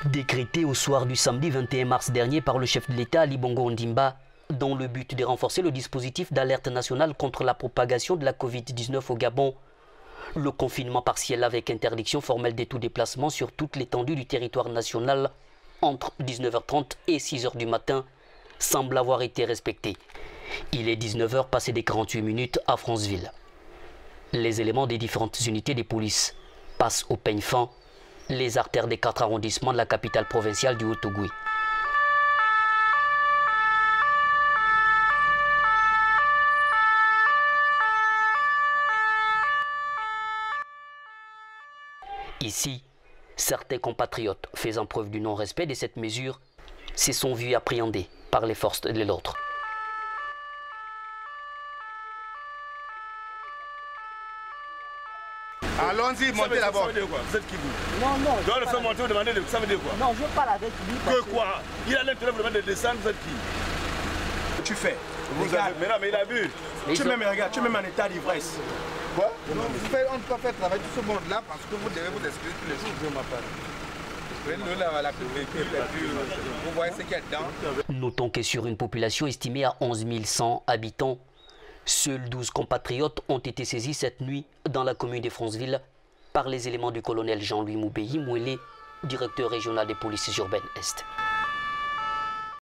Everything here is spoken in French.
Décrété au soir du samedi 21 mars dernier par le chef de l'État Ali Bongo Ondimba, dans le but de renforcer le dispositif d'alerte nationale contre la propagation de la Covid-19 au Gabon, le confinement partiel avec interdiction formelle de tout déplacement sur toute l'étendue du territoire national entre 19h30 et 6h du matin semble avoir été respecté. Il est 19h passé des 48 minutes à Franceville. Les éléments des différentes unités de police passent au peigne fin les artères des 4 arrondissements de la capitale provinciale du Haut-Ogooué. Ici, certains compatriotes faisant preuve du non-respect de cette mesure se sont vus appréhendés par les forces de l'ordre. Allons-y, montez d'abord. Vous êtes qui vous? Non, non. Je dois le faire monter, vous demandez ça veut dire quoi? Non, je parle avec lui. Que quoi? Il a l'intérêt de demander de descendre, vous êtes qui? Tu fais. Vous avez... Mais non, mais il a bu. Tu même regarde, tu es même en état d'ivresse. Quoi? Non, on ne peut pas faire travailler tout ce monde-là parce que vous devez vous expliquer tous les jours. Je m'appelle. Vous voyez ce qu'il y a dedans. Notons que sur une population estimée à 11 100 habitants, seuls 12 compatriotes ont été saisis cette nuit dans la commune de Franceville par les éléments du colonel Jean-Louis Moubéi Mouélé, directeur régional des polices urbaines Est.